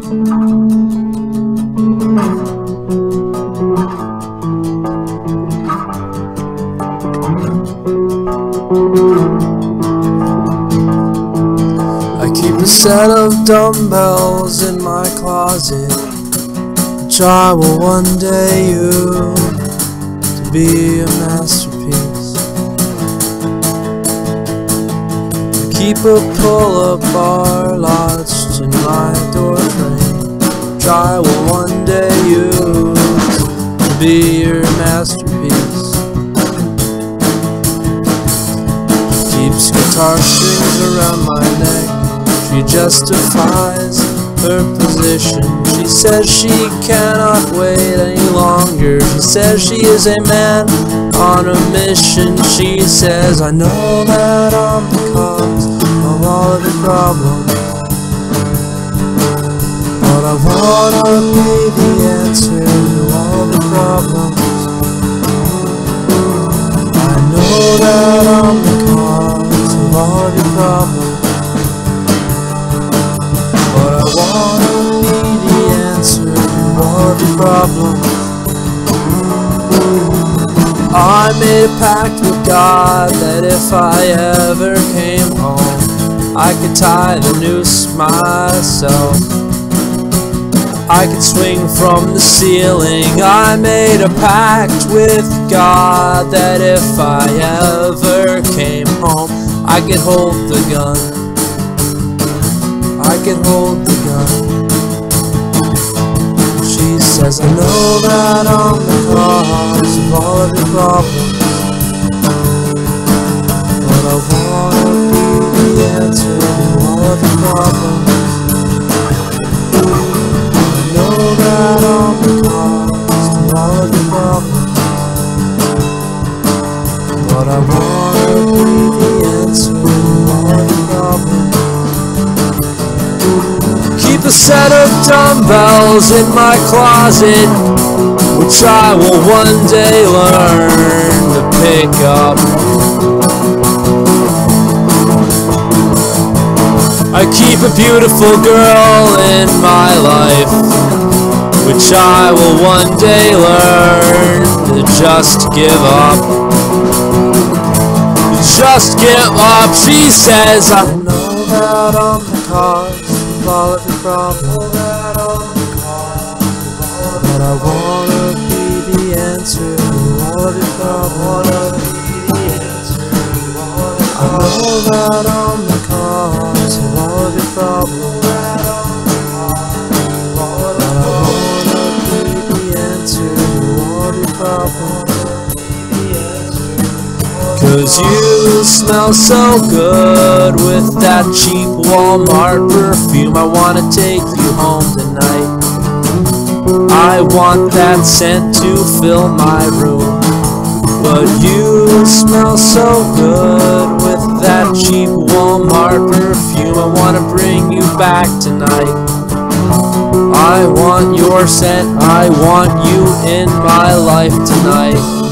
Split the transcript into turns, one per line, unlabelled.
I keep a set of dumbbells in my closet, which I will one day use to be a masterpiece. I keep a pull-up bar lodged in my doorframe, which I will one day use to be your masterpiece. Keeps guitar strings around my neck. She justifies her position. She says she cannot wait any longer. She says she is a man on a mission. She says, I know that I'm the cause of all of your problems, but I wanna be the answer to all of your problems. I know that I'm the cause of all of your problems, but I wanna be the answer to all of your problems. I made a pact with God that if I ever came home, I could tie the noose myself. I could swing from the ceiling. I made a pact with God that if I ever came home, I could hold the gun. I could hold the gun. She says, I know that I'm the cause of all of your problems, but I wanna be the answer to all of your problems. I know that I'm the cause of all of your problems, but I wanna be the answer to all of your problems. Keep a set of dumbbells in my closet, which I will one day learn to pick up. I keep a beautiful girl in my life, which I will one day learn to just give up. Just give up. She says, I know that I'm the cause of all of your problems, but I wanna be the answer to all of your problems. I know that I'm the cause of all of your problems, but I wanna be the answer to all of your problems. 'Cause you smell so good with that cheap Walmart perfume. I wanna take you home tonight. I want that scent to fill my room. But you smell so good with that cheap Walmart perfume. I wanna bring you back tonight. I want your scent, I want you in my life tonight.